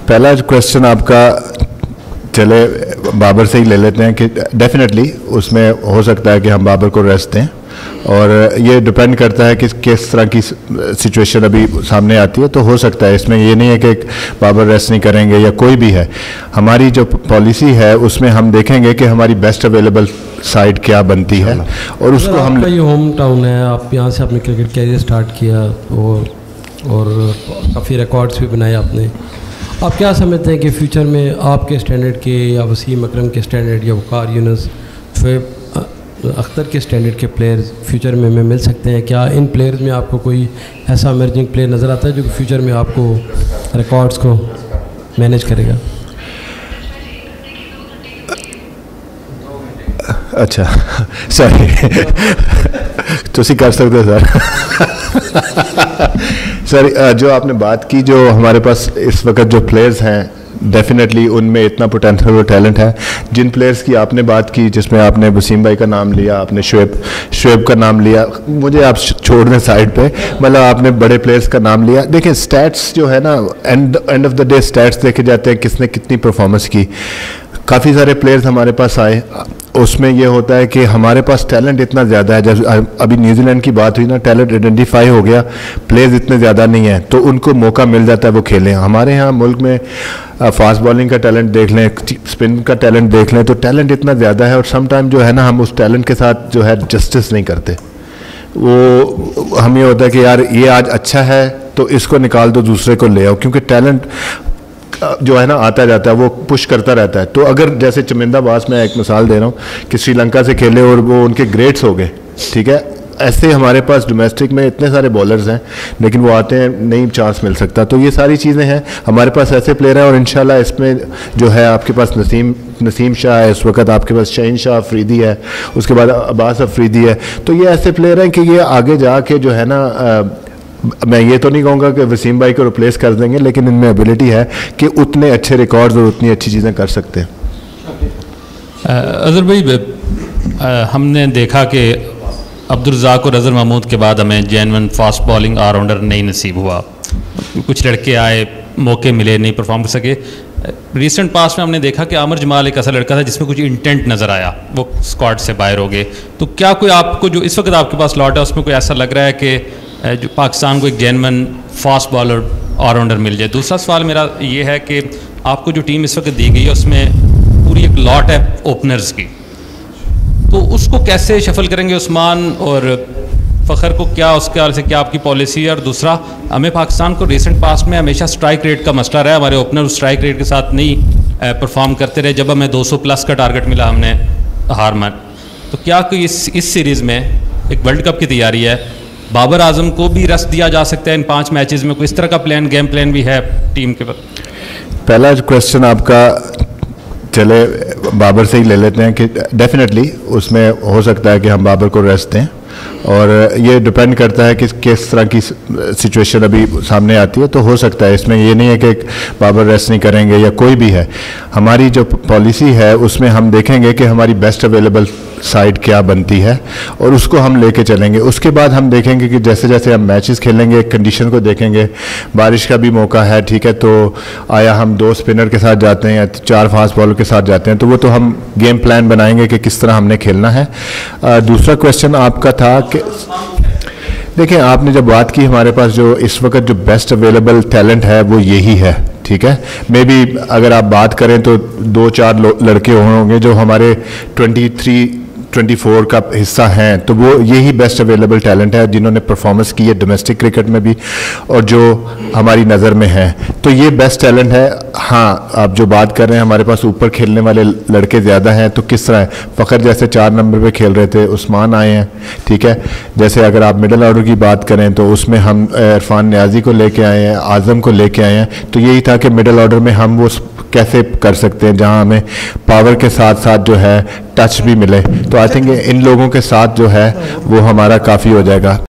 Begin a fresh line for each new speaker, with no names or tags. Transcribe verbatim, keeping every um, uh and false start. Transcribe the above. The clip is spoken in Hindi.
पहला क्वेश्चन आपका, चले बाबर से ही ले लेते हैं कि डेफिनेटली उसमें हो सकता है कि हम बाबर को रेस्ट दें, और ये डिपेंड करता है कि किस तरह की सिचुएशन अभी सामने आती है। तो हो सकता है, इसमें ये नहीं है कि बाबर रेस्ट नहीं करेंगे या कोई भी है। हमारी जो पॉलिसी है उसमें हम देखेंगे कि हमारी बेस्ट अवेलेबल साइड क्या बनती है, और उसको हम,
ये होम टाउन है, आप यहाँ से अपने क्रिकेट कैरियर स्टार्ट किया और और काफ़ी रिकॉर्ड्स भी बनाए आपने। आप क्या समझते हैं कि फ्यूचर में आपके स्टैंडर्ड के या वसीम अकरम के स्टैंडर्ड या वकार यूनुस, शोएब अख्तर के स्टैंडर्ड के प्लेयर्स फ्यूचर में हमें मिल सकते हैं? क्या इन प्लेयर्स में आपको कोई ऐसा इमर्जिंग प्लेयर नज़र आता है जो फ्यूचर में आपको रिकॉर्ड्स को मैनेज करेगा?
अच्छा सॉरी तुसी कर सकते हो सर। सर जो आपने बात की, जो हमारे पास इस वक्त जो प्लेयर्स हैं डेफिनेटली उनमें इतना पोटेंशियल और टैलेंट है। जिन प्लेयर्स की आपने बात की, जिसमें आपने वसीम भाई का नाम लिया, आपने शोएब शोएब का नाम लिया, मुझे आप छोड़ दें साइड पे, मतलब आपने बड़े प्लेयर्स का नाम लिया। देखिए स्टैट्स जो है ना, and end of the day stats देखे जाते हैं किसने कितनी परफॉर्मेंस की। काफ़ी सारे प्लेयर्स हमारे पास आए, उसमें ये होता है कि हमारे पास टैलेंट इतना ज़्यादा है। जब अभी न्यूजीलैंड की बात हुई ना, टैलेंट आइडेंटिफाई हो गया, प्लेयर्स इतने ज़्यादा नहीं हैं तो उनको मौका मिल जाता है वो खेलें। हमारे यहाँ मुल्क में फास्ट बॉलिंग का टैलेंट देख लें, स्पिन का टैलेंट देख लें, तो टैलेंट इतना ज़्यादा है, और सम टाइम जो है ना हम उस टैलेंट के साथ जो है जस्टिस नहीं करते। वो हमें होता है कि यार ये आज अच्छा है तो इसको निकाल दो, दूसरे को ले आओ, क्योंकि टैलेंट जो है ना आता जाता है, वो पुश करता रहता है। तो अगर जैसे चमिंदा बास, मैं एक मिसाल दे रहा हूँ कि श्रीलंका से खेले और वो उनके ग्रेट्स हो गए, ठीक है, ऐसे हमारे पास डोमेस्टिक में इतने सारे बॉलर्स हैं लेकिन वो आते हैं नहीं चांस मिल सकता। तो ये सारी चीज़ें हैं, हमारे पास ऐसे प्लेयर हैं, और इंशाल्लाह इसमें जो है आपके पास नसीम नसीम शाह है, इस वक्त आपके पास शहीन शाह अफरीदी है, उसके बाद अब्बास अफरीदी है। तो ये ऐसे प्लेयर हैं कि ये आगे जाके जो है ना, आ, मैं ये तो नहीं कहूँगा कि वसीम भाई को रिप्लेस कर देंगे, लेकिन इनमें एबिलिटी है कि उतने अच्छे रिकॉर्ड्स और उतनी अच्छी चीज़ें कर सकते हैं।
अज़हर भाई, हमने देखा कि अब्दुल रज़ाक और अज़हर महमूद के बाद हमें जेन्युइन फास्ट बॉलिंग ऑलराउंडर नहीं नसीब हुआ। कुछ लड़के आए, मौके मिले, नहीं परफॉर्म कर सके। रिसेंट पास्ट में हमने देखा कि आमिर जमाल एक ऐसा लड़का था जिसमें कुछ इंटेंट नज़र आया, वो स्क्वाड से बाहर हो गए। तो क्या कोई आपको, जो इस वक्त आपके पास लॉट है, उसमें कोई ऐसा लग रहा है कि जो पाकिस्तान को एक जेन्युइन फास्ट बॉलर ऑलराउंडर मिल जाए? दूसरा सवाल मेरा ये है कि आपको जो टीम इस वक्त दी गई है उसमें पूरी एक लॉट है ओपनर्स की, तो उसको कैसे शफल करेंगे उस्मान और फ़खर को? क्या उसके हाल से क्या आपकी पॉलिसी है? और दूसरा, हमें पाकिस्तान को रिसेंट पास्ट में हमेशा स्ट्राइक रेट का मसला रहा है, हमारे ओपनर स्ट्राइक रेट के साथ नहीं परफॉर्म करते रहे। जब हमें दो सौ प्लस का टारगेट मिला हमने हार मान। तो क्या कोई इस इस सीरीज़ में, एक वर्ल्ड कप की तैयारी है, बाबर आजम को भी रस दिया जा सकता है इन पांच मैचेस में? कोई इस तरह का प्लान, गेम प्लान भी है टीम के पास?
पहला क्वेश्चन आपका, चले बाबर से ही ले लेते हैं कि डेफिनेटली उसमें हो सकता है कि हम बाबर को रेस्ट दें, और ये डिपेंड करता है कि किस तरह की सिचुएशन अभी सामने आती है। तो हो सकता है, इसमें ये नहीं है कि बाबर रेस्ट नहीं करेंगे या कोई भी है। हमारी जो पॉलिसी है उसमें हम देखेंगे कि हमारी बेस्ट अवेलेबल साइड क्या बनती है, और उसको हम लेके चलेंगे। उसके बाद हम देखेंगे कि जैसे जैसे हम मैचेस खेलेंगे, कंडीशन को देखेंगे, बारिश का भी मौका है, ठीक है, तो आया हम दो स्पिनर के साथ जाते हैं या चार फास्ट बॉलर के साथ जाते हैं, तो वो तो हम गेम प्लान बनाएंगे कि किस तरह हमने खेलना है। आ, दूसरा क्वेश्चन आपका था कि देखिए, आपने जब बात की, हमारे पास जो इस वक्त जो बेस्ट अवेलेबल टैलेंट है वो यही है, ठीक है। मे बी अगर आप बात करें तो दो चार लड़के होंगे जो हमारे ट्वेंटी थ्री ट्वेंटी फोर का हिस्सा हैं, तो वो यही बेस्ट अवेलेबल टैलेंट है जिन्होंने परफॉर्मेंस की है डोमेस्टिक क्रिकेट में भी और जो हमारी नज़र में है। तो ये बेस्ट टैलेंट है। हाँ, आप जो बात कर रहे हैं, हमारे पास ऊपर खेलने वाले लड़के ज़्यादा हैं, तो किस तरह है, फ़खर जैसे चार नंबर पे खेल रहे थे, उस्मान आए हैं, ठीक है। जैसे अगर आप मिडल ऑर्डर की बात करें तो उसमें हम इरफान नियाजी को लेके आए हैं, आज़म को लेके आए हैं। तो यही था कि मिडल ऑर्डर में हम वो कैसे कर सकते हैं जहां हमें पावर के साथ साथ जो है टच भी मिले। तो आई थिंक इन लोगों के साथ जो है वो हमारा काफ़ी हो जाएगा।